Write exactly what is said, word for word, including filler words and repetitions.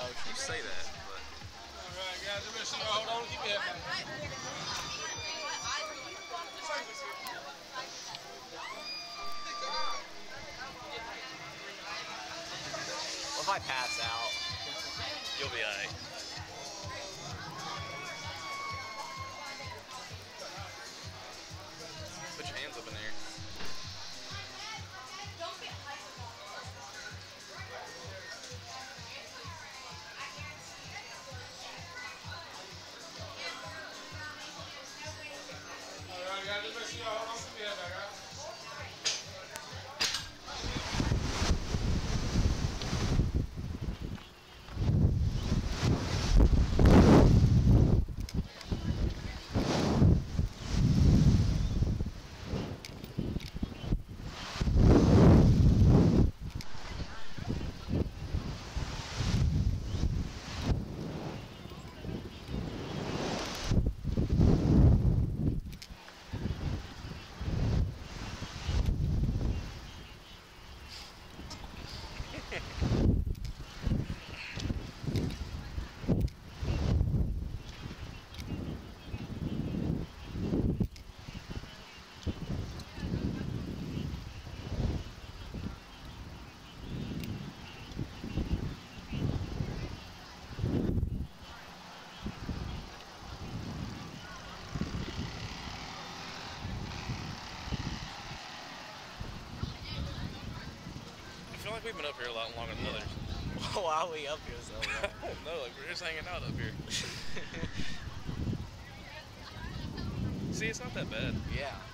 You say that, but. Alright, guys, let me see. Hold on, keep your head back. What if I pass out? You'll be alright. Put your hands up in there. Alright, guys, let me see. Hold on, keep your head back, guys. I feel like we've been up here a lot longer than others. Why are we up here so long? I don't know, like we're just hanging out up here. See, it's not that bad. Yeah.